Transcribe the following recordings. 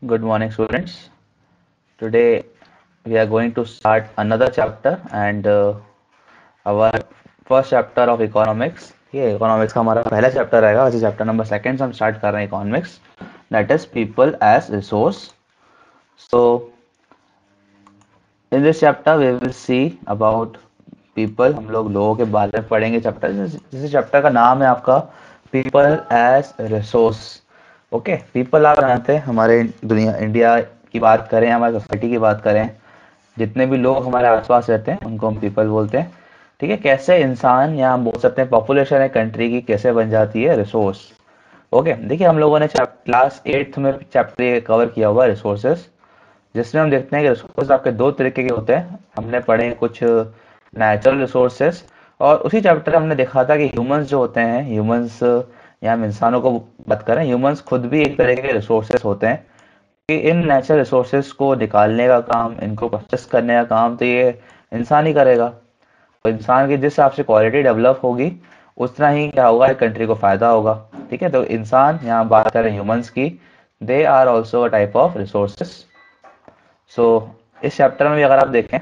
Good morning, students. Today we are going to start another chapter and our first chapter of economics. ये economics का हमारा पहला chapter रहेगा, वैसे chapter number second से हम start कर रहे हैं economics. That is people as resource. So in this chapter we will see about people. हम लोग लोगों के बारे में पढ़ेंगे chapter. जैसे chapter का नाम है आपका people as resource. Okay people आप जानते हैं हमारे दुनिया इंडिया की बात करें हमारी सोसाइटी की बात करें जितने भी लोग हमारे आसपास रहते हैं उनको हम पीपल बोलते हैं। ठीक है, कैसे इंसान या हम बोल सकते हैं पॉपुलेशन है कंट्री की कैसे बन जाती है रिसोर्स। ओके देखिए हम लोगों ने क्लास 8th में चैप्टर ये कवर किया हुआ रिसोर्सेस, जिसमें हम देखते हैं कि रिसोर्स आपके दो तरीके के होते हैं। हमने पढ़े कुछ नेचुरल रिसोर्सेस और उसी चैप्टर में हमने देखा था कि ह्यूमंस जो होते हैं ह्यूमंस या हम इंसानों को बात करें ह्यूमंस खुद भी एक तरह के रिसोर्सेस होते हैं कि इन नेचुरल रिसोर्सेस को निकालने का काम इनको प्रोसेस करने का काम तो ये इंसान ही करेगा। तो इंसान की जिस हिसाब से क्वालिटी डेवलप होगी उतना ही क्या होगा कंट्री को फायदा होगा। ठीक है, तो इंसान यहाँ बात करें ह्यूमंस की, they are also a type of resources. So इस चैप्टर में भी अगर आप देखें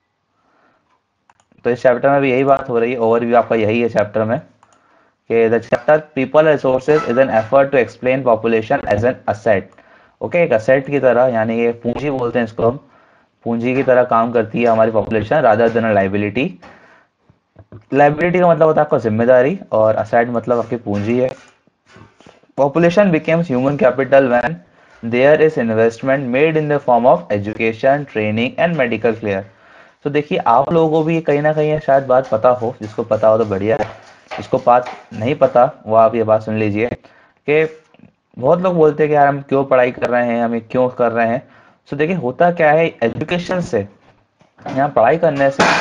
तो इस चैप्टर में भी यही बात हो रही है, ओवरव्यू आपका यही है चैप्टर में कि the chapter people resources is an effort to explain population as an asset. Okay, एक असेट की तरह यानी ये पूंजी बोलते हैं इसको हम, पूंजी की तरह काम करती है हमारी population rather than liability. Liability का मतलब होता है आपका जिम्मेदारी और असेट मतलब आपकी पूंजी है। Population becomes human capital when there is investment made in the form of education training and medical care. तो देखिए आप लोगों को भी कहीं ना कहीं ये शायद बात पता हो, जिसको पता हो तो बढ़िया है, जिसको बात नहीं पता वो आप ये बात सुन लीजिए कि बहुत लोग बोलते हैं कि यार हम क्यों पढ़ाई कर रहे हैं, हमें क्यों कर रहे हैं। सो देखिए होता क्या है एजुकेशन से, यहाँ पढ़ाई करने से,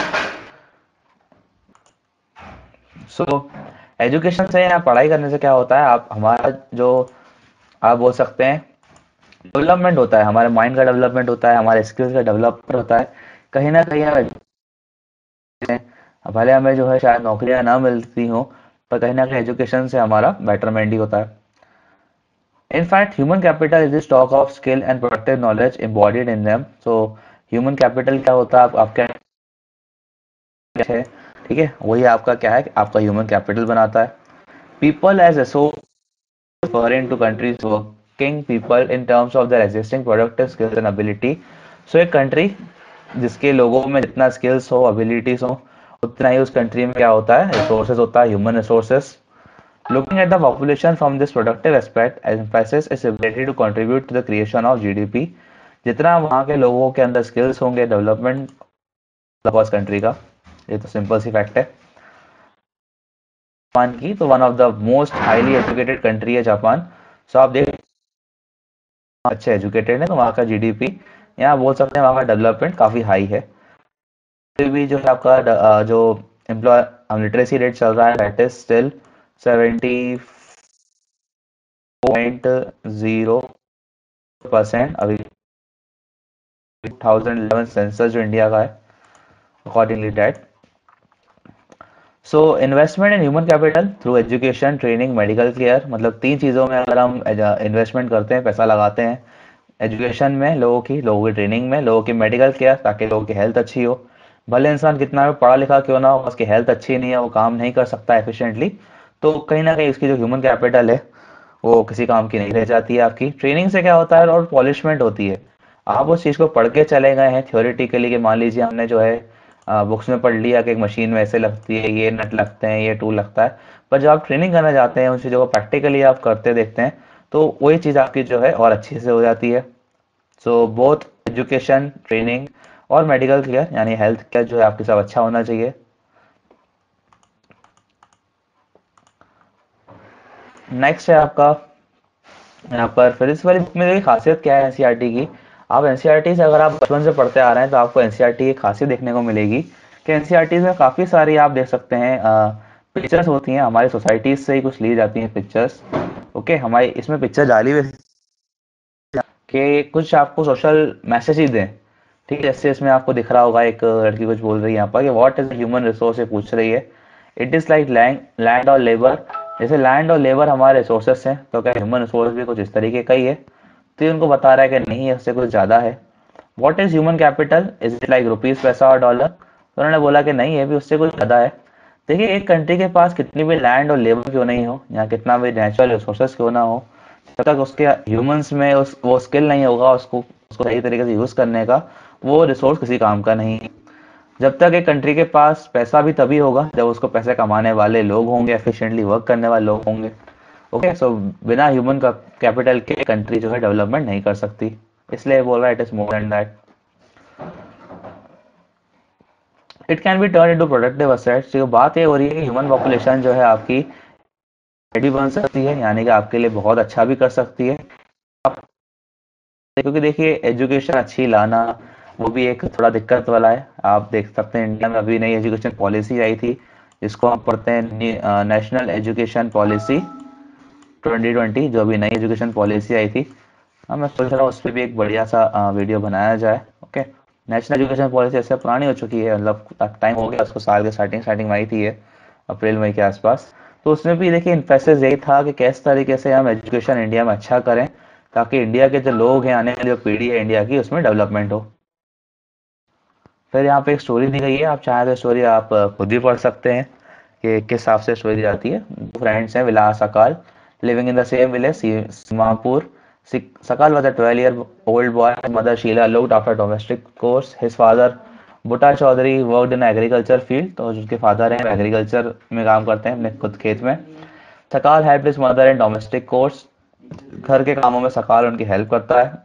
सो एजुकेशन से यहाँ पढ़ाई करने से क्या होता है आप हमारा जो आप बोल सकते हैं डेवलपमेंट होता है, हमारे माइंड का डेवलपमेंट होता है, हमारे स्किल्स का डेवलपमेंट होता है। कहीं ना कहीं हम भले हमें जो है शायद नौकरियां ना मिलती हो पर कहीं ना कहीं एजुकेशन से हमारा बेटरमेंट ही होता है। In fact, human capital is the stock of skill and productive knowledge embodied in them. So, human capital क्या होता है आपका है, ठीक है, वही आपका क्या है आपका ह्यूमन कैपिटल बनाता है। People as a source referring to countries working people in terms of their existing productive skills and ability. So, एक कंट्री जिसके लोगों में जितना स्किल्स हो एबिलिटीज हो उतना ही उस कंट्री में क्या होता है रिसोर्सेज होता है, human resources. Looking at the population from this productive aspect emphasizes its ability to contribute to the creation of GDP। जितना वहाँ के लोगों के अंदर स्किल्स होंगे डेवलपमेंट उस कंट्री का, ये तो सिंपल सी फैक्ट है। जापान की तो one of the most highly educated country है जापान। सो आप देख अच्छे एजुकेटेड है तो वहाँ का जीडीपी यहाँ बोल सकते हैं वहाँ का डेवलपमेंट काफी हाई है। फिर भी जो है आपका जो एम्प्लॉय लिटरेसी रेट चल रहा है दैट इज स्टिल 70.0% अभी 2011 सेंसस जो इंडिया का है accordingly that. So investment in human capital through education training medical care, मतलब तीन चीज़ों में अगर हम इन्वेस्टमेंट करते हैं पैसा लगाते हैं, एजुकेशन में लोगों की ट्रेनिंग में, लोगों की मेडिकल केयर ताकि लोगों की हेल्थ अच्छी हो। भले इंसान कितना भी पढ़ा लिखा क्यों ना हो, उसकी हेल्थ अच्छी नहीं है, वो काम नहीं कर सकता एफिशिएंटली, तो कहीं ना कहीं उसकी जो ह्यूमन कैपिटल है वो किसी काम की नहीं रह जाती है। आपकी ट्रेनिंग से क्या होता है और पॉलिशमेंट होती है। आप उस चीज़ को पढ़ के चले गए हैं थ्योरेटिकली कि मान लीजिए हमने जो है बुक्स में पढ़ लिया कि एक मशीन में ऐसे लगती है, ये नट लगते हैं, ये टूल लगता है, पर जब आप ट्रेनिंग करना जाते हैं उन चीज़ों को प्रैक्टिकली आप करते देखते हैं तो वही चीज़ आपकी जो है और अच्छे से हो जाती है। सो बोथ एजुकेशन ट्रेनिंग और मेडिकल केयर यानी हेल्थ केयर जो है आपके सब अच्छा होना चाहिए। नेक्स्ट है आपका यहाँ पर फिर इस वाली बुक में देखिए खासियत क्या है एनसीईआरटी की। आप एनसीईआरटी से अगर आप बचपन से पढ़ते आ रहे हैं तो आपको एनसीईआरटी की खासियत देखने को मिलेगी कि एनसीईआरटी में काफ़ी सारी आप देख सकते हैं पिक्चर्स होती हैं, हमारी सोसाइटीज से ही कुछ ली जाती हैं पिक्चर्स। ओके, हमारी इसमें पिक्चर डाली हुई कि कुछ आपको सोशल मैसेज ही दें। ठीक है, जैसे इसमें आपको दिख रहा होगा एक लड़की कुछ बोल रही है यहाँ पर कि व्हाट इज ह्यूमन रिसोर्स, ये पूछ रही है। इट इज लाइक लैंड और लेबर। जैसे लैंड और लेबर हमारे रिसोर्सेस हैं तो क्या ह्यूमन रिसोर्स भी कुछ इस तरीके का ही है। तो ये उनको बता रहा है कि नहीं, इससे कुछ ज़्यादा है। What is human capital, is it like rupees, पैसा और डॉलर? तो उन्होंने बोला कि नहीं, ये भी उससे कुछ ज़्यादा है। देखिए, एक कंट्री के पास कितनी भी लैंड और लेबर क्यों नहीं हो, या कितना भी नेचुरल रिसोर्सेज क्यों ना हो, जब तक उसके ह्यूमंस में वो स्किल नहीं होगा उसको उसको सही तरीके से यूज़ करने का, वो रिसोर्स किसी काम का नहीं है। जब तक एक कंट्री के पास पैसा भी तभी होगा जब उसको पैसे कमाने वाले लोग होंगे, एफिशिएंटली वर्क करने वाले लोग होंगे। ओके, सो बिना ह्यूमन का कैपिटल के कंट्री जो है डेवलपमेंट नहीं कर सकती। इसलिए बोल रहा है it is more than that. It can be turn into productive assets. जो बात ये हो रही है कि ह्यूमन पॉपुलेशन जो है आपकी भी बन सकती है, यानी कि आपके लिए बहुत अच्छा भी कर सकती है। आप, क्योंकि देखिए, एजुकेशन अच्छी लाना वो भी एक थोड़ा दिक्कत वाला है। आप देख सकते हैं इंडिया में अभी नई एजुकेशन पॉलिसी आई थी, जिसको हम पढ़ते हैं नेशनल एजुकेशन पॉलिसी 2020, जो अभी नई एजुकेशन पॉलिसी आई थी। हाँ, मैं सोच रहा हूँ उस पर भी एक बढ़िया सा वीडियो बनाया जाए। ओके, नेशनल एजुकेशन पॉलिसी ऐसे पुरानी हो चुकी है, मतलब टाइम हो गया उसको, साल के स्टार्टिंग स्टार्टिंग में आई थी ये, अप्रैल मई के आसपास। तो उसमें भी देखिए इन्फेसिस यही था कि किस तरीके से हम एजुकेशन इंडिया में अच्छा करें, ताकि इंडिया के जो लोग हैं, आने वाली जो पीढ़ी है इंडिया की, उसमें डेवलपमेंट हो। फिर यहाँ पे एक स्टोरी दी गई है, आप चाहें तो स्टोरी आप खुद भी पढ़ सकते हैं कि किस हिसाब से स्टोरी दी जाती है। फ्रेंड्स हैं, Vilas Sakal, living in the same village Seemapur. Sakal was a 12-year-old boy. His mother Sheila looked after domestic chores. His father Buta Chaudhary worked in agriculture field, तो जिनके फादर हैं एग्रीकल्चर में काम करते हैं अपने खुद खेत में। Sakal help his mother in domestic chores, घर के कामों में सकाल उनकी हेल्प करता है।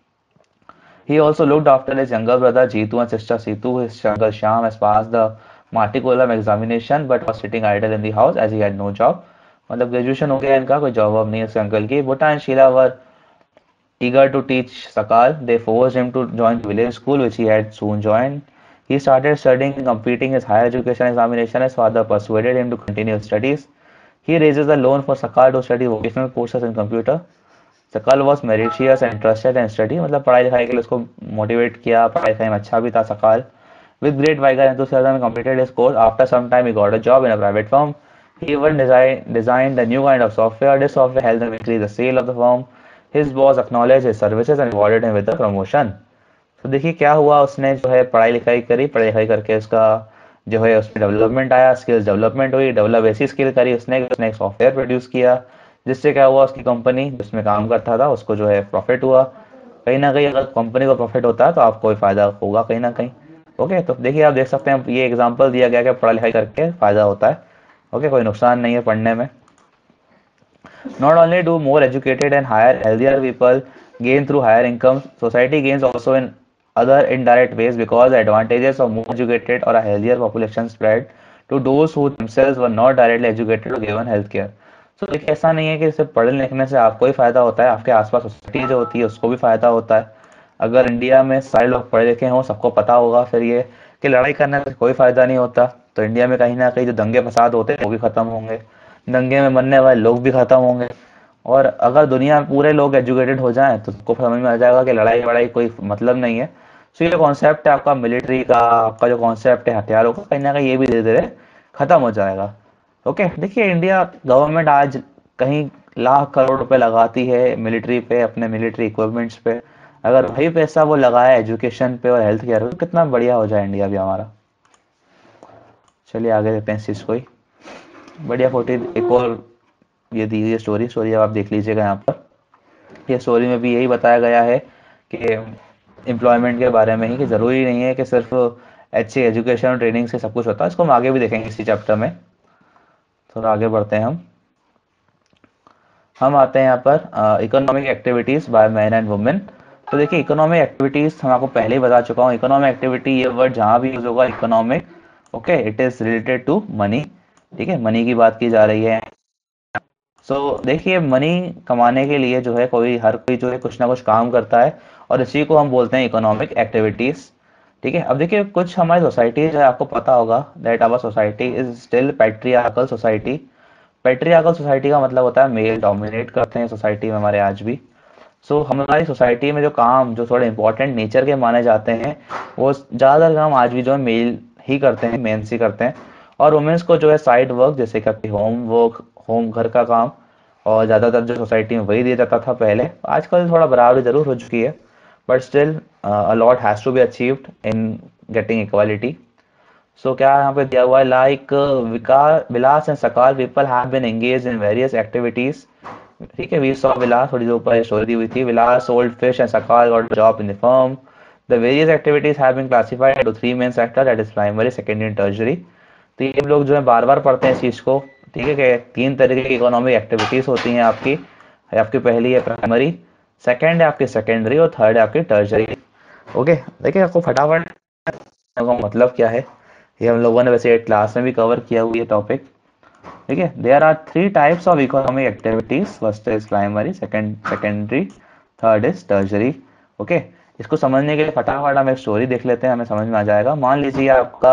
He also looked after his younger brother Jeetu and sister Seetu. His younger Sham has passed the matriculatum examination but was sitting idle in the house as he had no job. मतलब graduation हो गया इनका, कोई job वॉब नहीं है उसके uncle की। Buta and Sheela were eager to teach Sakal. They forced him to join the village school, which he had soon joined. He started studying and completing his higher education examination. His father persuaded him to continue his studies. He raises a loan for Sakal to study vocational courses in computer. Sakal was meritorious and interested in study, मतलब पढ़ाई लिखाई के लिए उसको motivate किया, पढ़ाई लिखाई में अच्छा भी था Sakal. With great vigour enthusiasm completed his course. After some time he got a job in a private firm. He even designed a new kind of software. This software helped him increase the sale of the firm. His boss acknowledged his services and rewarded him with a promotion. तो देखिए क्या हुआ, उसने जो है पढ़ाई लिखाई करी, पढ़ाई लिखाई करके उसका जो है उसमें डेवलपमेंट आया, स्किल्स डेवलपमेंट हुई, डेवलप ऐसी स्किल करी उसने एक सॉफ्टवेयर प्रोड्यूस किया, जिससे क्या हुआ, उसकी कंपनी जिसमें काम करता था उसको जो है प्रॉफिट हुआ। कहीं ना कहीं अगर कंपनी को प्रॉफिट होता है तो आपको भी फायदा होगा कहीं ना कहीं। ओके, तो देखिए आप देख सकते हैं, ये एग्जाम्पल दिया गया कि पढ़ाई लिखाई करके फायदा होता है। ओके, कोई नुकसान नहीं है पढ़ने में। Not only do more educated and higher, healthier people gain through higher income, society gains also in other indirect ways because the advantages of more educated or a healthier population spread to those who themselves were not directly educated or given health care. So देखिए ऐसा नहीं है कि सिर्फ पढ़ने लिखने से आपको ही फायदा होता है, आपके आसपास सोसाइटी जो होती है उसको भी फायदा होता है। अगर इंडिया में सारे लोग पढ़े लिखे हों, सबको पता होगा फिर ये कि लड़ाई करने से कोई फायदा नहीं होता, तो इंडिया में कहीं ना कहीं जो दंगे फसाद होते हैं वो भी खत्म होंगे, दंगे में मरने वाले लोग भी खत्म होंगे। और अगर दुनिया में पूरे लोग एजुकेटेड हो जाएं तो सबको समझ में आ जाएगा कि लड़ाई वड़ाई कोई मतलब नहीं है। सो ये कॉन्सेप्ट है आपका मिलिट्री का, आपका जो कॉन्सेप्ट है हथियारों का, कहीं ना कहीं ये भी धीरे धीरे खत्म हो जाएगा। ओके, देखिए इंडिया गवर्नमेंट आज कहीं लाख करोड़ रुपए लगाती है मिलिट्री पे, अपने मिलिट्री इक्विपमेंट्स पे। अगर वही पैसा वो लगाए एजुकेशन पे और हेल्थ केयर पे, तो कितना बढ़िया हो जाए इंडिया भी हमारा। चलिए आगे देखते हैं इस चीज़ को ही। बढ़िया फोर्टी एक और ये दी गई स्टोरी स्टोरी अब आप देख लीजिएगा यहाँ पर। ये स्टोरी में भी यही बताया गया है कि एम्प्लॉयमेंट के बारे में ही, कि ज़रूरी नहीं है कि सिर्फ अच्छी एजुकेशन और ट्रेनिंग से सब कुछ होता है। इसको हम आगे भी देखेंगे इसी चैप्टर में। थोड़ा आगे बढ़ते हैं हम आते हैं यहाँ पर economic activities by man and women. तो देखिए इकोनॉमिक एक्टिविटीज़ हम आपको पहले ही बता चुका हूँ। इकोनॉमिक एक्टिविटी ये वर्ड जहाँ भी यूज होगा economic, okay, it is related to money. ठीक है, मनी की बात की जा रही है। देखिए मनी कमाने के लिए जो है हर कोई जो है कुछ ना कुछ काम करता है, और इसी को हम बोलते हैं इकोनॉमिक एक्टिविटीज। ठीक है, अब देखिए कुछ हमारी सोसाइटी जो है, आपको पता होगा that our society is still patriarchal society. Patriarchal society का मतलब होता है मेल डोमिनेट करते हैं सोसाइटी में हमारे आज भी। हमारी सोसाइटी में जो काम जो थोड़े इंपॉर्टेंट नेचर के माने जाते हैं, वो ज़्यादातर काम आज भी जो है मेल ही करते हैं, मेंस ही करते हैं। और वुमेन्स को जो है साइड वर्क, जैसे कि आपकी होम वर्क, होम घर का काम, और ज़्यादातर जो सोसाइटी में वही दिया जाता था पहले। आजकल थोड़ा बराबरी ज़रूर हो चुकी है, but still a lot has to be achieved in getting equality. So क्या यहाँ पे दिया हुआ है, like Vikar Vilas and Sakal people have been engage in various activities. ठीक है, वी सॉ विलास, थोड़ी देर ऊपर स्टोरी दी हुई थी, Vilas sold fish and Sakal got job in the firm. The various activities have been classified into three main sector, that is primary, secondary and tertiary. तो ये लोग जो है बार बार पढ़ते हैं इस चीज़ को। ठीक है, कि तीन तरीके की इकोनॉमिक एक्टिविटीज होती हैं आपकी। आपकी पहली है प्राइमरी, सेकेंड है आपकी सेकेंडरी, और थर्ड है आपकी टर्शरी। ओके, देखिए आपको फटाफट का मतलब क्या है, ये हम लोगों ने वैसे क्लास में भी कवर किया हुआ ये टॉपिक। ठीक है, there are three types of economic activities, first is primary, second secondary, third is tertiary. Okay, इसको समझने के लिए फटाफट हम एक स्टोरी देख लेते हैं, हमें समझ में आ जाएगा। मान लीजिए आपका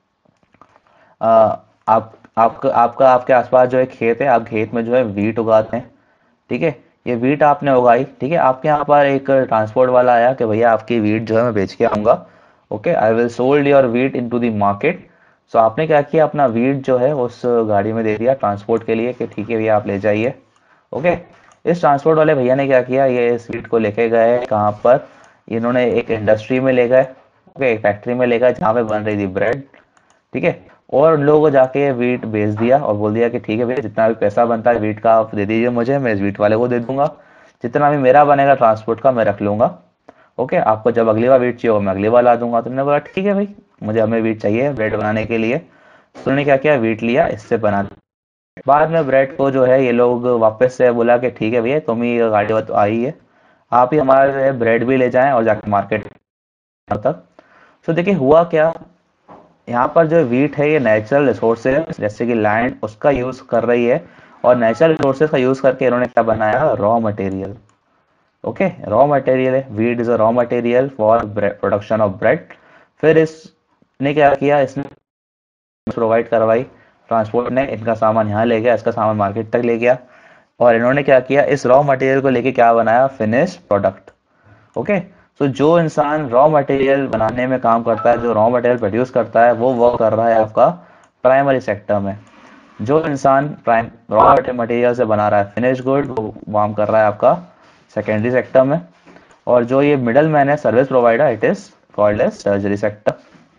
अ, आप आपका आपका आपके आसपास जो है खेत है, आप खेत में जो है वीट उगाते हैं। ठीक है, ये वीट आपने उगाई। ठीक है, आपके यहाँ पर एक ट्रांसपोर्ट वाला आया कि भैया आपकी वीट जो है मैं बेच के आऊंगा। Okay, I will sold your wheat into the market. So आपने क्या किया, अपना वीट जो है उस गाड़ी में दे दिया ट्रांसपोर्ट के लिए कि ठीक है भैया आप ले जाइए। ओके, इस ट्रांसपोर्ट वाले भैया ने क्या किया, ये इस वीट को लेके गए कहाँ पर, इन्होंने एक इंडस्ट्री में ले गए। ओके, एक फैक्ट्री में ले गए जहाँ पे बन रही थी ब्रेड। ठीक है, और उन लोगों को जाके वीट बेच दिया और बोल दिया कि ठीक है भैया, जितना भी पैसा बनता है वीट का आप दे दीजिए मुझे, मैं इस वीट वाले को दे दूंगा, जितना भी मेरा बनेगा ट्रांसपोर्ट का मैं रख लूंगा। ओके, आपको जब अगली बार वीट चाहिए होगा मैं अगली बार ला दूंगा। तो उन्होंने बोला ठीक है भाई, मुझे हमें वीट चाहिए ब्रेड बनाने के लिए। तो उन्होंने क्या किया, वीट लिया, इससे बना दिया। बाद में ब्रेड को जो है ये लोग वापस से बोला कि ठीक है भैया, तुम ही गाड़ी तो आई है, आप ही हमारा जो है ब्रेड भी ले जाएं और जाके मार्केट तक। तो देखिए हुआ क्या, यहाँ पर जो वीट है ये नेचुरल रिसोर्सेज जैसे कि लैंड उसका यूज कर रही है, और नेचुरल रिसोर्सेज का यूज करके इन्होंने क्या बनाया, raw material. Okay, raw material है, wheat is a raw material for production of bread. फिर इसने क्या किया, इसने प्रोवाइड करवाई, ट्रांसपोर्ट ने इनका सामान यहाँ ले गया, इसका सामान मार्केट तक ले गया, और इन्होंने क्या किया, इस रॉ मटेरियल को लेके क्या बनाया, फिनिश प्रोडक्ट। ओके, तो जो इंसान रॉ मटेरियल बनाने में काम करता है, जो रॉ मटेरियल प्रोड्यूस करता है, वो वर्क कर रहा है आपका प्राइमरी सेक्टर में। जो इंसान प्राइम रॉ मटेरियल से बना रहा है फिनिश गुड, वो काम कर रहा है आपका सेकेंडरी सेक्टर में। और जो ये मिडल मैन है, service provider, it is called as tertiary sector.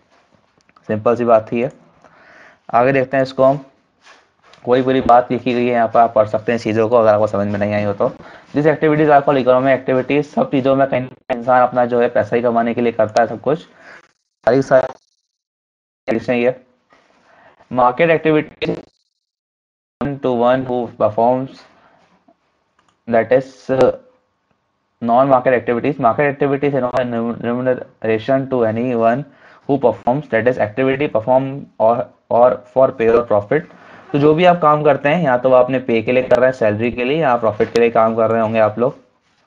Simple सी बात थी है। आगे देखते हैं इसको हम। कोई बुरी बात लिखी गई है यहाँ पर, आप पढ़ सकते हैं चीज़ों को, अगर आपको समझ में नहीं आई हो तो। This activities are called economic activities. सब चीज़ों में कहीं ना कहीं इंसान अपना जो है पैसा ही कमाने के लिए करता है सब कुछ, सारी सारी ये market activities, one two one who performs, that is non-market activities. Market activities involve remuneration to anyone who performs, that is activity perform or for pay or profit. तो जो भी आप काम करते हैं, या तो आप अपने पे के लिए कर रहे हैं, सैलरी के लिए, या प्रॉफिट के लिए काम कर रहे होंगे आप लोग।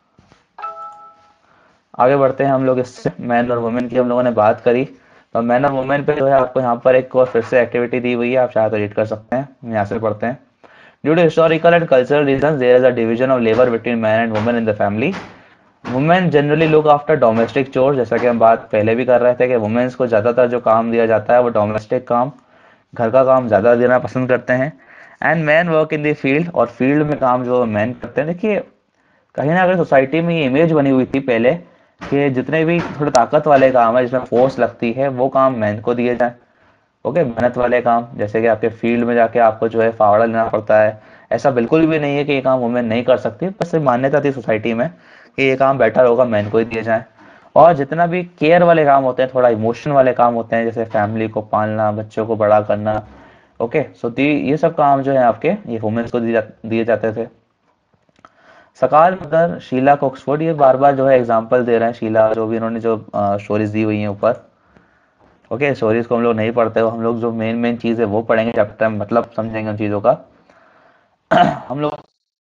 आगे बढ़ते हैं हम लोग, इससे मैन और वुमेन की हम लोगों ने बात करी। तो मैन और वुमेन पे जो है आपको यहाँ पर एक और फिर से एक्टिविटी दी हुई है, आप चाहे तो रीड कर सकते हैं। यहाँ से पढ़ते हैं। Due to historical and cultural reason there is a division of labour between man and women in the family. Women generally look after domestic chore, जैसा कि हम बात पहले भी कर रहे थे कि वुमेन्स को ज़्यादातर जो काम दिया जाता है वो डोमेस्टिक काम, घर का काम ज़्यादा देना पसंद करते हैं। And man work in the field, और फील्ड में काम जो मैन करते हैं। देखिए कहीं ना कहीं सोसाइटी में ये इमेज बनी हुई थी पहले कि जितने भी थोड़े ताकत वाले काम है जिसमें फोर्स लगती है वो काम मैन को दिए जाए। ओके, मेहनत वाले काम जैसे कि आपके फील्ड में जाके आपको जो है फावड़ा लेना पड़ता है, ऐसा बिल्कुल भी नहीं है कि ये काम वुमेन नहीं कर सकती, बस ये मान्यता थी सोसाइटी में कि ये काम बेटर होगा मैन को ही दिए जाए। और जितना भी केयर वाले काम होते हैं, थोड़ा इमोशन वाले काम होते हैं, जैसे फैमिली को पालना, बच्चों को बड़ा करना, ओके, सो ये सब काम जो है आपके ये वुमेन्स को दिए जाते थे। सकाल मदर शीला ऑक्सफोर्ड, ये बार बार जो है एग्जाम्पल दे रहे हैं, शीला जो भी इन्होंने जो स्टोरीज दी हुई हैं ऊपर। ओके, स्टोरीज को हम लोग नहीं पढ़ते हो, हम लोग जो मेन मेन चीज़ है वो पढ़ेंगे चैप्टर में, मतलब समझेंगे उन चीज़ों का। हम लोग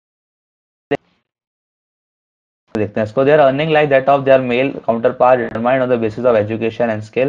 देखते हैं इसको। Their earning like that of their male counter part determined on the basis of education and skill.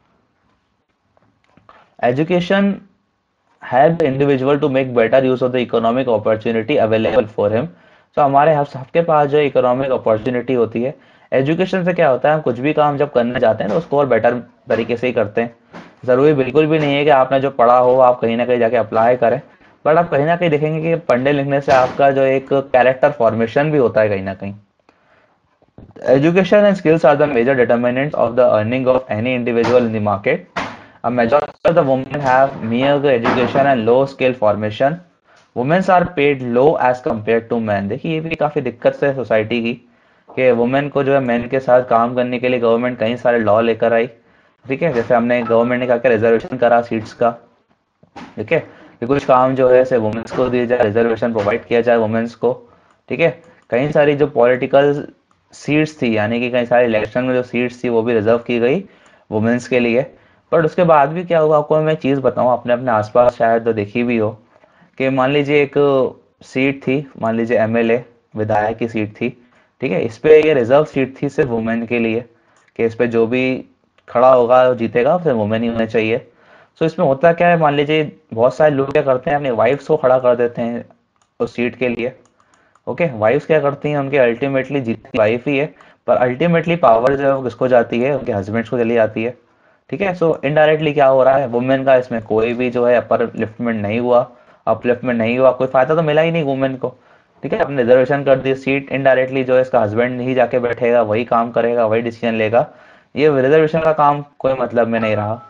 Education help the individual to make better use of the economic opportunity available for him। तो हमारे सबके पास जो economic opportunity होती है, education से क्या होता है, हम कुछ भी काम जब करने जाते हैं तो उसको और बेटर तरीके से ही करते हैं। ज़रूरी बिल्कुल भी नहीं है कि आपने जो पढ़ा हो आप कहीं ना कहीं जाके अप्लाई करें, बट आप कहीं ना कहीं देखेंगे कि पढ़ने लिखने से आपका जो एक कैरेक्टर फॉर्मेशन भी होता है कहीं ना कहीं। Education and skills are the major determinants of the earning of any individual in the market. A majority of the women have mere education and low skill formation. Women are paid low as compared to men. देखिए ये भी काफी दिक्कत है society की कि women को जो है मेन के साथ काम करने के लिए गवर्नमेंट कई सारे लॉ लेकर आई। ठीक है, जैसे हमने गवर्नमेंट ने कहा कि रिजर्वेशन करा सीट्स का। ठीक है, कि कुछ काम जो है सिर्फ वुमेन्स को दिए जाए, रिजर्वेशन प्रोवाइड किया जाए वुमेन्स को। ठीक है, कई सारी जो पॉलिटिकल सीट्स थी, यानी कि कई सारे इलेक्शन में जो सीट्स थी वो भी रिजर्व की गई वुमेन्स के लिए। बट उसके बाद भी क्या हुआ, आपको मैं चीज़ बताऊं, आपने अपने आसपास शायद तो देखी भी हो कि मान लीजिए एक सीट थी, मान लीजिए एमएलए विधायक की सीट थी। ठीक है, इस पे ये रिजर्व सीट थी सिर्फ वुमेन के लिए, कि इस पे जो भी खड़ा होगा जीतेगा सिर्फ वुमेन ही होने चाहिए। सो इसमें होता क्या है, मान लीजिए बहुत सारे लोग क्या करते हैं, अपनी वाइफ्स को खड़ा कर देते हैं उस सीट के लिए। ओके, वाइफ्स क्या करती हैं, उनके अल्टीमेटली जीतती वाइफ ही है, पर अल्टीमेटली पावर जो है वो किसको जाती है, उनके हस्बैंड्स को चली जाती है। ठीक है, सो इनडायरेक्टली क्या हो रहा है, वुमेन का इसमें कोई भी जो है अपर लिफ्टमेंट नहीं हुआ, अपलिफ्टमेंट नहीं हुआ, कोई फायदा तो मिला ही नहीं वुमेन को। ठीक है, आपने रिजर्वेशन कर दी, सीट इनडायरेक्टली जो है इसका हस्बैंड ही जाके बैठेगा, वही काम करेगा, वही डिसीजन लेगा। ये रिजर्वेशन का काम कोई मतलब में नहीं रहा।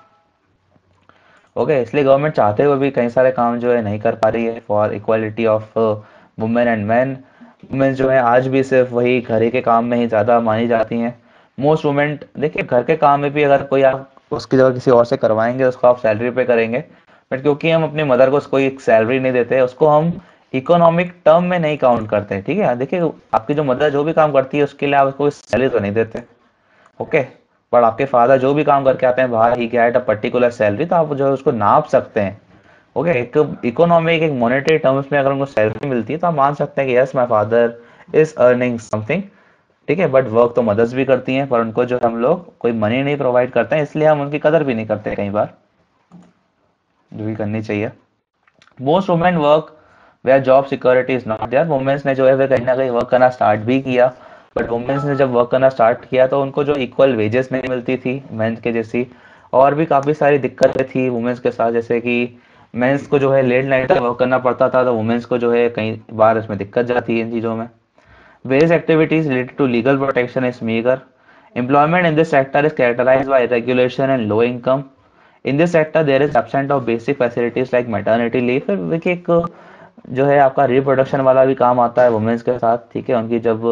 ओके, इसलिए गवर्नमेंट चाहते हुए भी कई सारे काम जो है नहीं कर पा रही है for equality of women and man. Women जो है आज भी सिर्फ वही घर के काम में ही ज़्यादा मानी जाती हैं। मोस्ट वुमेन, देखिए घर के काम में भी अगर कोई आप उसकी जगह किसी और से करवाएंगे, उसको आप सैलरी पे करेंगे। बट क्योंकि हम अपनी मदर को कोई सैलरी नहीं देते, उसको हम इकोनॉमिक टर्म में नहीं काउंट करते। ठीक है, देखिए आपकी जो मदर जो भी काम करती है उसके लिए आप उसको सैलरी तो नहीं देते। ओके, पर आपके फादर जो भी काम करके आते हैं बाहर, he get a particular salary, तो आप जो है उसको नाप सकते हैं। ओके, एक इकोनॉमिक एक मॉनेटरी टर्म्स में अगर उनको सैलरी मिलती है तो आप मान सकते हैं कि yes my father is earning something. ठीक है, बट वर्क तो मदर्स भी करती हैं, पर उनको जो हम लोग कोई मनी नहीं प्रोवाइड करते हैं, इसलिए हम उनकी कदर भी नहीं करते कई बार, जो भी करनी चाहिए। Most women work where job security is not there. Womens ने जो है वे कहीं ना कहीं वर्क करना स्टार्ट भी किया, बट वुमेन्स ने जब वर्क करना स्टार्ट किया तो उनको जो इक्वल वेजेस नहीं मिलती थी मेंस के जैसी। और भी काफ़ी सारी दिक्कतें थी वुमेन्स के साथ, जैसे कि मेंस को जो है लेट नाइट तक वर्क करना पड़ता था, तो वुमेन्स को जो है कई बार इसमें दिक्कत जाती है इन चीज़ों में। Various activities related to legal protection is meager. Employment in this sector is characterized by irregulation and low income. In this sector, there is absent of basic facilities like maternity leave। फिर देखिए एक जो है आपका reproduction वाला भी काम आता है वुमेन्स के साथ। ठीक है, उनकी जब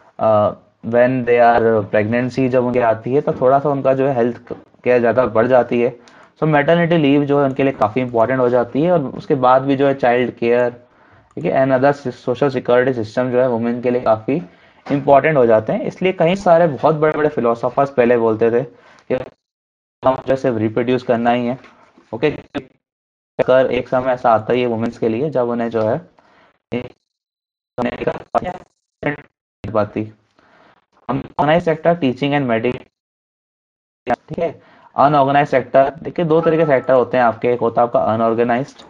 व्हेन दे आर प्रेगनेंसी जब उनकी आती है तो थोड़ा सा उनका जो है हेल्थ केयर ज़्यादा बढ़ जाती है। सो मैटरनिटी लीव जो है उनके लिए काफ़ी इंपॉर्टेंट हो जाती है, और उसके बाद भी जो है चाइल्ड केयर, ठीक है, and other social security system जो है वुमेन के लिए काफ़ी इंपॉर्टेंट हो जाते हैं। इसलिए कई सारे बहुत बड़े बड़े फिलोसोफर्स पहले बोलते थे कि हम जो सिर्फ रिप्रोड्यूस करना ही है। ओके, कर एक समय ऐसा आता ही है वुमेन्स के लिए जब उन्हें जो है एक होने का पाती। हम organise sector, teaching and medical. ठीक है, अनऑर्गेनाइज सेक्टर, देखिए दो तरीके के सेक्टर होते हैं आपके, एक होता है आपका अनऑर्गेनाइज्ड,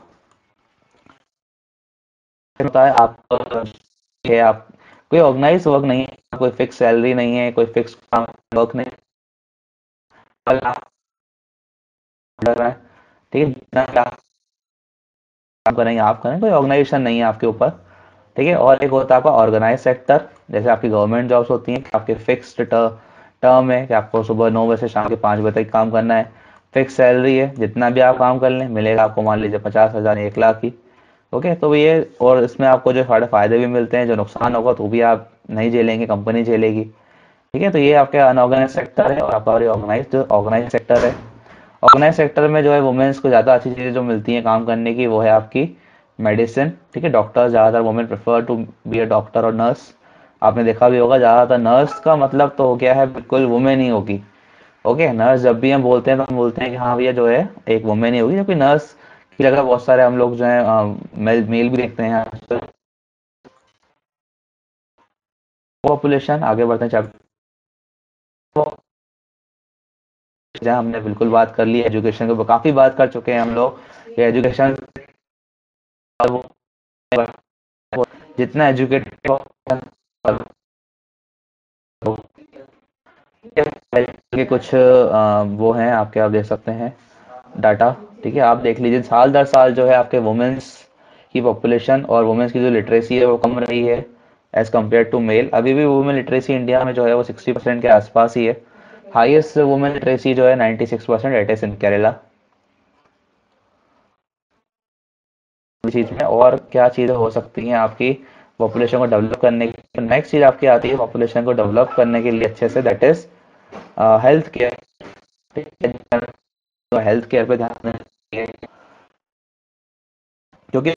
होता है आप है आप कोई ऑर्गेनाइज वर्क नहीं है, कोई फिक्स सैलरी नहीं है, कोई फिक्स वर्क नहीं, कल आप कर रहे हैं। ठीक है, जितना भी आप काम करेंगे आप करें, कोई ऑर्गेनाइजेशन नहीं है आपके ऊपर। ठीक है, और एक होता है आपका ऑर्गेनाइज सेक्टर, जैसे आपकी गवर्नमेंट जॉब्स होती हैं कि आपके फिक्स्ड टर्म है कि आपको सुबह 9 बजे से शाम के 5 बजे तक काम करना है। फिक्स सैलरी है, जितना भी आप काम कर लें मिलेगा आपको, मान लीजिए 50,000 1 लाख की। ओके, तो ये और इसमें आपको जो फायदे फायदे भी मिलते हैं, जो नुकसान होगा तो भी आप नहीं झेलेंगे, कंपनी झेलेगी। ठीक है, तो ये आपके अनऑर्गेनाइज सेक्टर है, और आपका ऑर्गेनाइज ऑर्गेनाइज सेक्टर है। ऑर्गेनाइज सेक्टर में जो है वुमेन्स को ज़्यादा अच्छी चीज़ें जो मिलती हैं काम करने की, वो है आपकी मेडिसिन। ठीक है, डॉक्टर, ज़्यादातर women prefer to be a doctor और नर्स। आपने देखा भी होगा ज़्यादातर नर्स का मतलब तो हो गया है बिल्कुल वुमेन ही होगी। ओके, नर्स जब भी हम बोलते हैं तो हम बोलते हैं कि हाँ भैया जो है एक वुमेन ही होगी, जबकि नर्स की जगह बहुत सारे हम लोग जो है मेल भी देखते हैं आजकल। पॉपुलेशन आगे बढ़ते हैं चैप्टर, जहाँ हमने बिल्कुल बात कर ली एजुकेशन के ऊपर, काफ़ी बात कर चुके हैं हम लोग। एजुकेशन जितना एजुकेटेड के कुछ वो हैं आपके, आप देख सकते हैं डाटा। ठीक है, आप देख लीजिए साल दर साल जो है आपके वुमेन्स की पॉपुलेशन और वुमेन्स की जो लिटरेसी है वो कम रही है एज कम्पेयर टू मेल। अभी भी वुमेन लिटरेसी इंडिया में जो है वो 60% के आसपास ही है। हाईएस्ट वुमेन लिटरेसी जो है 96% एट इज इन केरला। चीज में और क्या चीजें हो सकती हैं आपकी पॉपुलेशन को डेवलप करने की, नेक्स्ट चीज आपकी आती है पॉपुलेशन को डेवलप करने के लिए अच्छे से, दैट इज हेल्थ केयर। तो हेल्थ केयर पे ध्यान देना चाहिए, क्योंकि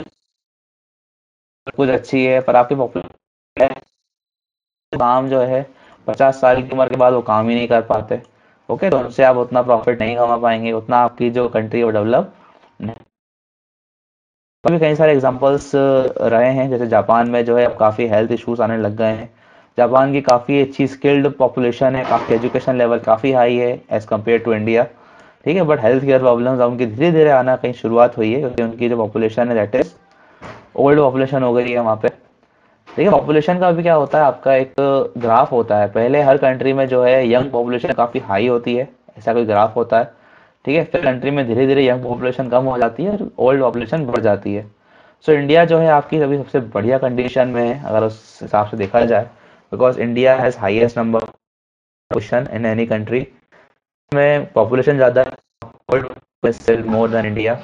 कुछ अच्छी है पर आपकी पॉपुलेशन काम जो है 50 साल की उम्र के बाद वो काम ही नहीं कर पाते। ओके, तो उनसे आप उतना प्रॉफिट नहीं कमा पाएंगे, उतना आपकी जो कंट्री है वो डेवलप नहीं। अभी कई सारे एग्जांपल्स रहे हैं, जैसे जापान में जो है अब काफ़ी हेल्थ इश्यूज आने लग गए हैं। जापान की काफ़ी अच्छी स्किल्ड पॉपुलेशन है, काफ़ी एजुकेशन लेवल काफ़ी हाई है एज कम्पेयर टू इंडिया। ठीक है, बट हेल्थ केयर प्रॉब्लम्स उनकी धीरे धीरे आना कहीं शुरुआत हुई है, क्योंकि उनकी जो पॉपुलेशन है दैट इज ओल्ड पॉपुलेशन हो गई है वहाँ पे। देखिए पॉपुलेशन का भी क्या होता है, आपका एक ग्राफ होता है। पहले हर कंट्री में जो है यंग पॉपुलेशन काफ़ी हाई होती है, ऐसा कोई ग्राफ होता है। ठीक है, फिर कंट्री में धीरे धीरे यंग पॉपुलेशन कम हो जाती है और ओल्ड पॉपुलेशन बढ़ जाती है। सो इंडिया जो है आपकी अभी सबसे बढ़िया कंडीशन में है अगर उस हिसाब से देखा जाए, because India has highest number population in any country. में पॉपुलेशन ज़्यादा है, still more than India.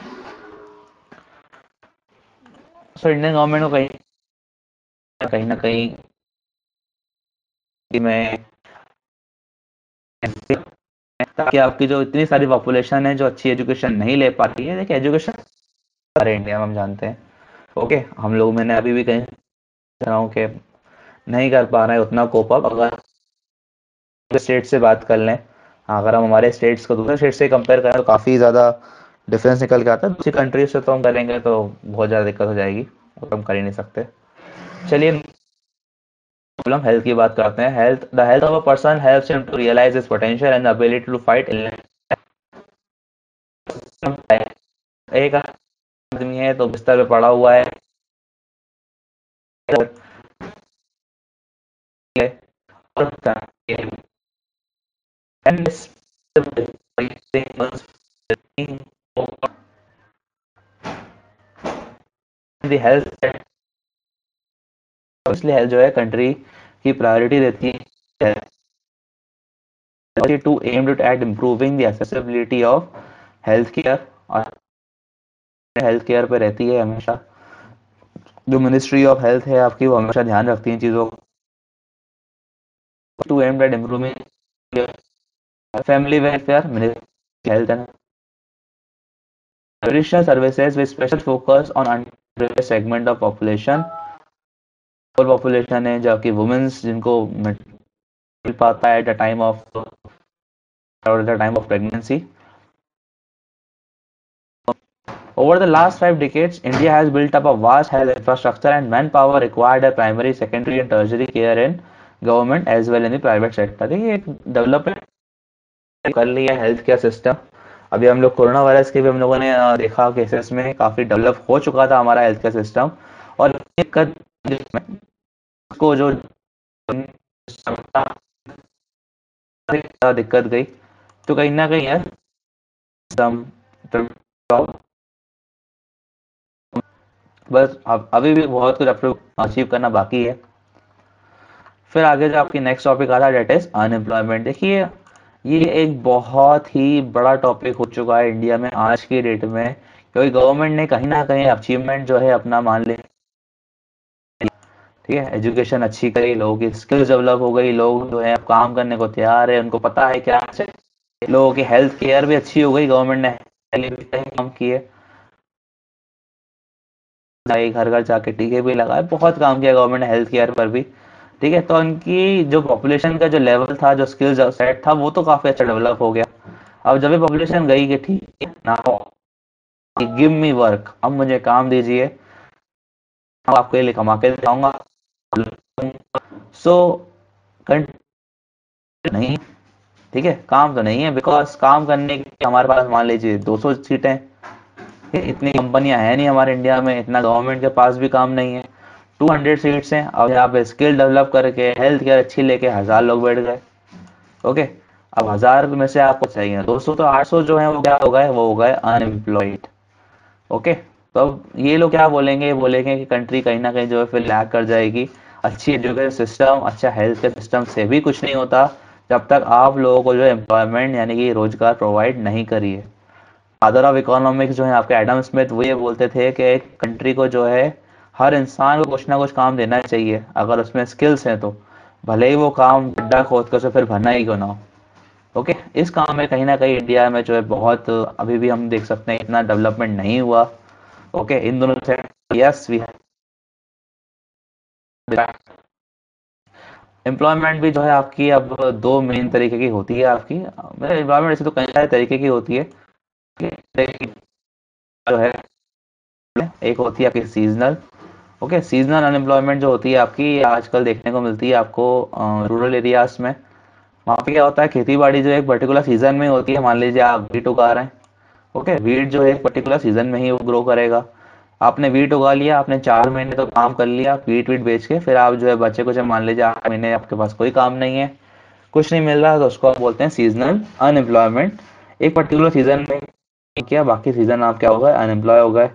So Indian government को कहीं ना कहीं में, ताकि आपकी जो इतनी सारी पॉपुलेशन है जो अच्छी एजुकेशन नहीं ले पाती है, देखिए एजुकेशन सारे इंडिया में हम जानते हैं। ओके, हम लोग मैंने अभी भी कहीं सुना हूं कि नहीं कर पा रहे हैं उतना कोप अप। अगर स्टेट से बात कर लें, हाँ, अगर हम हमारे स्टेट्स को दूसरे स्टेट से कंपेयर करें तो काफ़ी ज़्यादा डिफरेंस निकल के आता है। दूसरी कंट्री से तो हम करेंगे तो बहुत ज़्यादा दिक्कत हो जाएगी, वो तो हम कर ही नहीं सकते। चलिए प्रॉब्लम हेल्थ की बात करते हैं। Health, the health of a person helps him to realize his potential and the ability to fight illness. एक आदमी है तो बिस्तर पे पड़ा हुआ है, and the health, इसलिए हेल्थ जो है कंट्री की प्रायोरिटी रहती है to aimed at improving the accessibility of health care. और हेल्थ केयर पे रहती है हमेशा, जो मिनिस्ट्री ऑफ हेल्थ है आपकी वो हमेशा ध्यान रखती है चीज़ों को, to aimed at improving family welfare, ministry health and nutritional services with special focus on underprivileged segment of population। और पॉपुलेशन है जो कि वुमेन्स जिनको मिल पाता है at the time of pregnancy. Over the last 5 decades, India has built up a vast health infrastructure and manpower required at primary, secondary and tertiary care in government as well in the private sector। देखिए एक development कर लिया health care system. अभी हम लोग corona virus के भी हम लोगों ने देखा केसेस में काफी डेवलप हो चुका था हमारा हेल्थ केयर सिस्टम। और को जो दिक्कत गई, तो कहीं ना कहीं यार सिस्टम बस अब अभी भी बहुत कुछ अचीव करना बाकी है। फिर आगे जो आपकी नेक्स्ट टॉपिक आता है डेट इज अनएम्प्लॉयमेंट। देखिए ये एक बहुत ही बड़ा टॉपिक हो चुका है इंडिया में आज की डेट में, क्योंकि गवर्नमेंट ने कहीं ना कहीं अचीवमेंट जो है अपना मान लिया। ठीक है, एजुकेशन अच्छी करी, लोगों की स्किल्स डेवलप हो गई, लोग जो है अब काम करने को तैयार है, उनको पता है क्या चाहिए। लोगों की हेल्थ केयर भी अच्छी हो गई, गवर्नमेंट ने काम किए, घर घर जाके टीके भी लगाए, बहुत काम किया गवर्नमेंट ने हेल्थ केयर पर भी। ठीक है, तो उनकी जो पॉपुलेशन का जो लेवल था, जो स्किल्स सेट था, वो तो काफी अच्छा डेवलप हो गया। अब जब भी पॉपुलेशन गई कि ठीक है ना, गिव मी वर्क, अब मुझे काम दीजिए, अब आपके लिए कमा के दिखाऊंगा। सो नहीं, ठीक है, काम तो नहीं है, बिकॉज काम करने के लिए हमारे पास मान लीजिए 200 सीटें, इतनी कंपनियां हैं नहीं हमारे इंडिया में, इतना गवर्नमेंट के पास भी काम नहीं है। 200 सीट्स हैं, अब यहाँ पे स्किल डेवलप करके हेल्थ केयर अच्छी लेके 1000 लोग बैठ गए। ओके, अब 1000 में से आपको चाहिए 200, तो 800 जो है वो क्या हो गए, वो हो गए अनएम्प्लॉयड। ओके, तो अब ये लोग क्या बोलेंगे, ये बोलेंगे कि कंट्री कहीं ना कहीं जो है फिर लैग कर जाएगी। अच्छी एजुकेशन सिस्टम, अच्छा हेल्थ केयर सिस्टम से भी कुछ नहीं होता जब तक आप लोगों को जो है एम्प्लॉयमेंट यानी कि रोजगार प्रोवाइड नहीं करिए। फादर ऑफ इकोनॉमिक्स जो है आपके एडम स्मिथ, वो ये बोलते थे कि एक कंट्री को जो है हर इंसान को कुछ ना कुछ काम देना चाहिए, अगर उसमें स्किल्स हैं तो, भले ही वो काम गड्ढा खोद कर उसे फिर भरना ही क्यों ना हो। ओके, इस काम में कहीं ना कहीं इंडिया में जो है बहुत अभी भी हम देख सकते हैं इतना डेवलपमेंट नहीं हुआ। ओके, इन दोनों से यस वी एम्प्लॉयमेंट भी जो है आपकी अब दो मेन तरीके की होती है आपकी, मतलब एम्प्लॉयमेंट ऐसे तो कई सारे तरीके की होती है। जो है एक होती है आपकी सीजनल। ओके, सीजनल अनएम्प्लॉयमेंट जो होती है आपकी, ये आजकल देखने को मिलती है आपको रूरल एरियाज में। वहाँ पे क्या होता है, खेती बाड़ी जो एक पर्टिकुलर सीजन में होती है, मान लीजिए आप वीट उगा रहे हैं। ओके, वीट जो है एक पर्टिकुलर सीजन में ही वो ग्रो करेगा। आपने वीट उगा लिया, आपने 4 महीने तो काम कर लिया वीट वीट बेच के, फिर आप जो है बच्चे को जब मान लीजिए 8 महीने आपके पास कोई काम नहीं है, कुछ नहीं मिल रहा, तो उसको आप बोलते हैं सीजनल अनएम्प्लॉयमेंट। एक पर्टिकुलर सीजन में किया, बाकी सीजन आप क्या हो गए, अनएम्प्लॉय हो गए।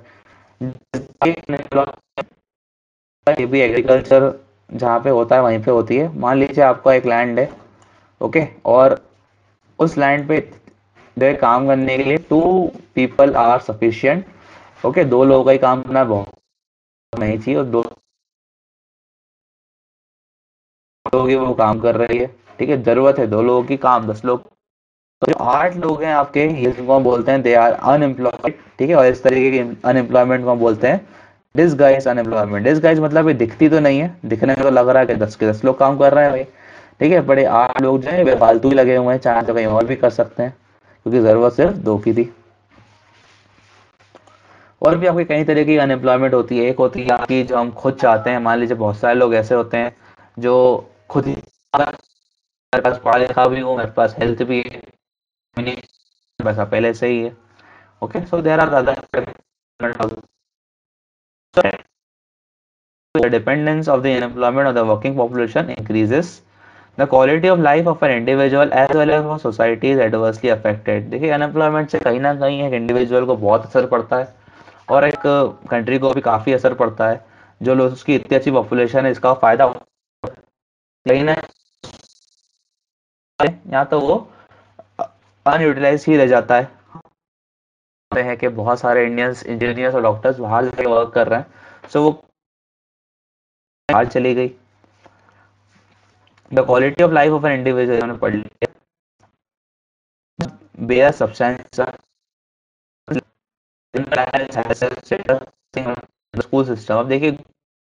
ये भी एग्रीकल्चर जहाँ पे होता है वहीं पे होती है। मान लीजिए आपका एक लैंड है, ओके, और उस लैंड पे जो है काम करने के लिए 2 people आर सफिशियंट। ओके, 2 लोगों का ही काम करना बहुत नहीं चाहिए, और 2 लोग ही वो काम कर रही है। ठीक है, जरूरत है 2 लोगों की, काम 10 लोग। तो जो 8 लोग हैं आपके, ये जिनको हम बोलते हैं दे आर अनएम्प्लॉयड। ठीक है, और इस तरीके की अनएम्प्लॉयमेंट को हम बोलते हैं डिसगाइज अनएम्प्लॉयमेंट। डिसगाइज मतलब ये दिखती तो नहीं है, दिखने में तो लग रहा है कि 10 के 10 लोग काम कर रहे हैं भाई। ठीक है, बड़े 8 लोग जो है बेफालतू ही लगे हुए हैं, चाहे तो कहीं और भी कर सकते हैं, क्योंकि जरूरत सिर्फ 2 की थी। और भी आपकी कई तरह की अनएम्प्लॉयमेंट होती है। एक होती है आपकी जो हम खुद चाहते हैं, मान लीजिए बहुत सारे लोग ऐसे होते हैं जो खुद ही, मेरे पास पढ़ा लिखा भी हूँ, मेरे पास हेल्थ भी है, मेरे पास पैसा पहले से ही है। Okay, so there are other the dependence of the unemployment of the working population increases, the quality of life of an individual as well as for society is adversely affected। देखिए, unemployment से कहीं ना कहीं एक individual को बहुत असर पड़ता है, और एक कंट्री को भी काफी असर पड़ता है। जो लोग, उसकी इतनी अच्छी पॉपुलेशन है, इसका फायदा कहीं ना, या तो वो अनयूटिलाइज ही रह जाता है। है कि बहुत सारे इंडियंस इंजीनियर्स और डॉक्टर्स बाहर जाके वर्क कर रहे हैं, सो वो बाहर चली गई। The quality of life of an individual पढ़ लिया, बेयर सब्सटेंस स्कूल सिस्टम। अब देखिए,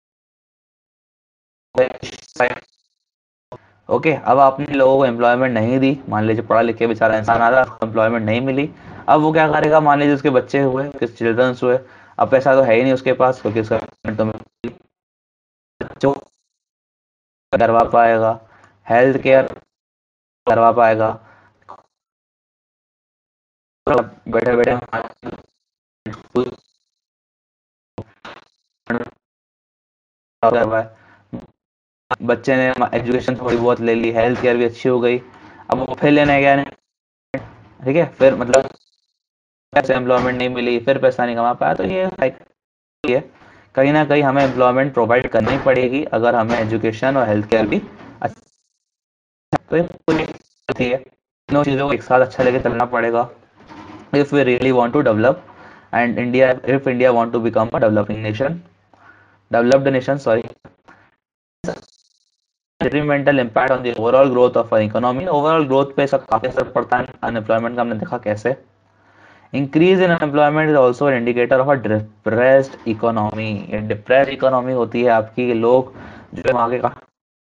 ओके, अब आपने लोगों को एम्प्लॉयमेंट नहीं दी, मान लीजिए पढ़ा लिखे बेचारा इंसान आ रहा, एम्प्लॉयमेंट नहीं मिली। अब वो क्या करेगा, मान लीजिए उसके बच्चे हुए, उसके चिल्ड्रंस हुए, अब पैसा तो है ही नहीं उसके पास, क्योंकि उसका तो बच्चों को करवा पाएगा, हेल्थ केयर करवा पाएगा, बैठे बैठे करवाए, बच्चे ने एजुकेशन थोड़ी बहुत ले ली, हेल्थ केयर भी अच्छी हो गई, अब वो फिर लेने गया नहीं। ठीक है, फिर मतलब पैसे एम्प्लॉयमेंट नहीं मिली, फिर पैसा नहीं कमा पाया, तो ये साइकिल है। कहीं ना कहीं हमें एम्प्लॉयमेंट प्रोवाइड करनी पड़ेगी अगर हमें एजुकेशन और हेल्थ केयर भी अच्छा, तो ये पूरी है, तीनों चीज़ों को एक साथ अच्छा लेके चलना पड़ेगा if we really want to develop, and India, if India want to become a developed nation, sorry, detrimental impact on the overall growth of our economy। Overall growth पे सब काफी असर पड़ता है अनएम्प्लॉयमेंट का, हमने देखा कैसे। Increase in unemployment is also indicator of a depressed economy. Depressed economy होती है आपकी, लोग जो है वहाँ के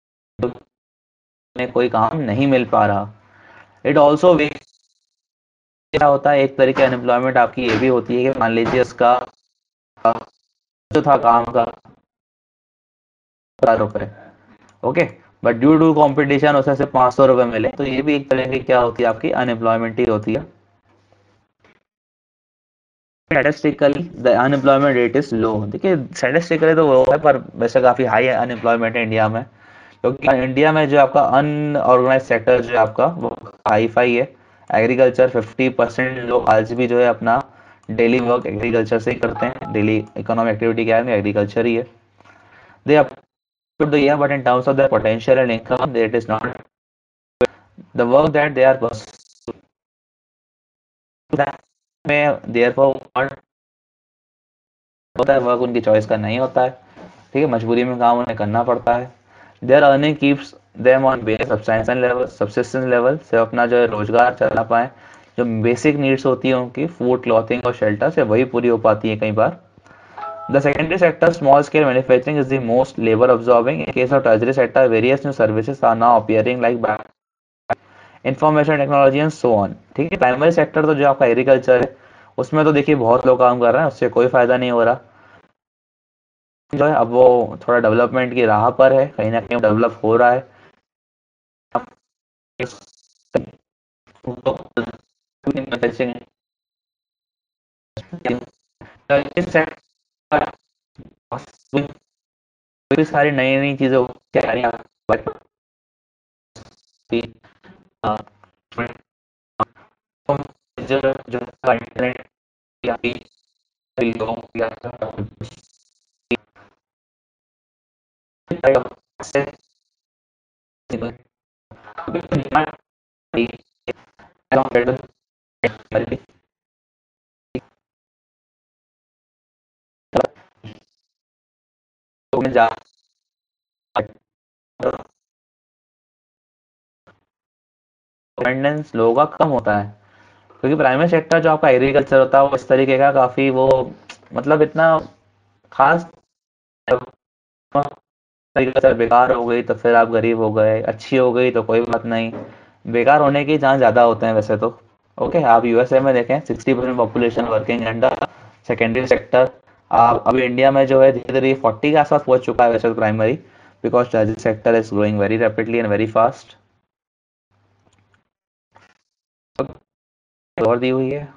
में कोई काम नहीं मिल पा रहा। इट ऑल्सो क्या होता है, एक तरीके अनएम्प्लॉयमेंट आपकी ये भी होती है कि मान लीजिए उसका जो था काम का 1,000 रुपए, okay, but due to competition उसे सिर्फ 500 रुपए मिले, तो ये भी एक तरह की क्या होती है, आपकी अनएम्प्लॉयमेंट ही होती है। Statistically the unemployment rate is low. देखिए, स्टैटिस्टिकली तो वो है, पर वैसे काफी हाई है अनएम्प्लॉयमेंट है इंडिया में, क्योंकि इंडिया में जो आपका अनऑर्गेनाइज सेक्टर जो है आपका वो हाई फाई है। एग्रीकल्चर 50% लोग आज भी जो है अपना डेली वर्क एग्रीकल्चर से ही करते हैं, डेली इकोनॉमिक एक्टिविटी क्या है, एग्रीकल्चर ही है। They up to the year, but in terms of their potential and income, that is not the work that they are pursuing, में therefore not होता है, वर्क उनकी चॉइस का नहीं होता है, ठीक है, मजबूरी में काम उन्हें करना पड़ता है। Their earning keeps them on base subsistence level से अपना जो है रोजगार चला पाए, जो बेसिक नीड्स होती है उनकी फूड क्लॉथिंग और शेल्टर से वही पूरी हो पाती है कई बार। The secondary sector small scale manufacturing is the most labour absorbing. In case of tertiary sector various new services are now appearing like information technology and so on, ठीक है। प्राइमरी सेक्टर तो जो आपका एग्रीकल्चर है उसमें तो देखिए बहुत लोग काम कर रहे हैं, उससे कोई फायदा नहीं हो रहा, जो है अब वो थोड़ा डेवलपमेंट की राह पर है, कहीं ना कहीं डेवलप हो रहा है। सारी नई नई चीजों की तैयारियां जो जो इंटरनेट या लोगों या डिपेंडेंस लोगों का कम होता है, क्योंकि प्राइमरी सेक्टर जो आपका एग्रीकल्चर होता है वो इस तरीके का काफी वो मतलब इतना खास एग्रीकल्चर बेकार हो गई तो फिर आप गरीब हो गए, अच्छी हो गई तो कोई बात नहीं, बेकार होने के चांस ज्यादा होते हैं वैसे तो। ओके, आप यूएसए में देखें 60% population working under secondary sector. आप अभी इंडिया में जो है धीरे धीरे 40 के आसपास पहुंच चुका है वैसे primary, because tertiary sector is growing very rapidly and very fast. और दी हुई है,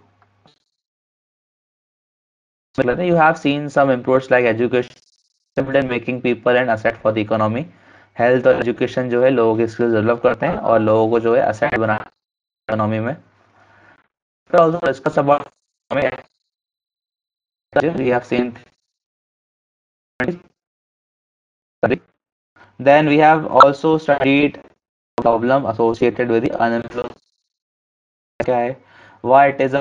you have seen some inputs like education and making people an asset for the economy। Health और एजुकेशन जो है लोगों की स्किल्स डेवलप करते हैं और लोगों को जो है असेट बनाते हैं इकोनॉमी में। फिर also discuss about we have seen, sorry, then we have also studied problem associated with the unemployment क्या है, why it is a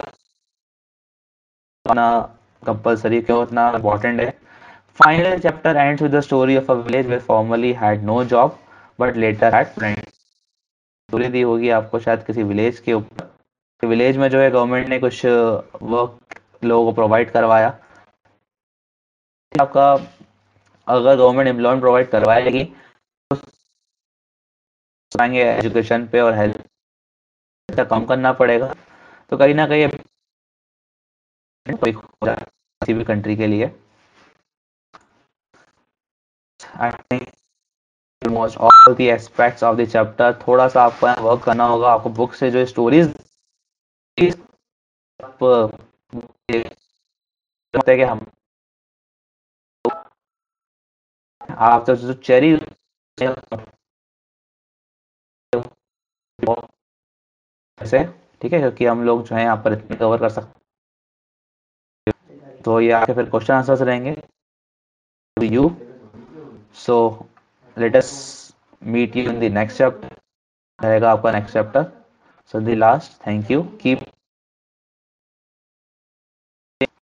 compulsory, क्यों इतना important है। Final chapter ends with the story of a village where formerly had no job but later had plenty। Story दी होगी आपको शायद किसी विलेज के ऊपर, विलेज में जो है गवर्नमेंट ने कुछ वर्क लोगों को प्रोवाइड करवाया। आपका अगर गवर्नमेंट एम्प्लॉयमेंट प्रोवाइड करवाएगी तो एजुकेशन पे और हेल्थ का कम करना पड़ेगा, तो कहीं ना कहीं किसी भी कंट्री के लिए I think almost all the aspects of the chapter. थोड़ा सा आपको वर्क करना होगा, आपको बुक से जो स्टोरीज आप कि हम आप तो जो चेरी ऐसे, ठीक है, क्योंकि हम लोग जो है यहाँ पर इतने कवर कर सकते हैं, तो ये आपके फिर क्वेश्चन आंसर्स रहेंगे you. So let us meet you in the next chapter, रहेगा आपका next chapter. So the last, thank you, keep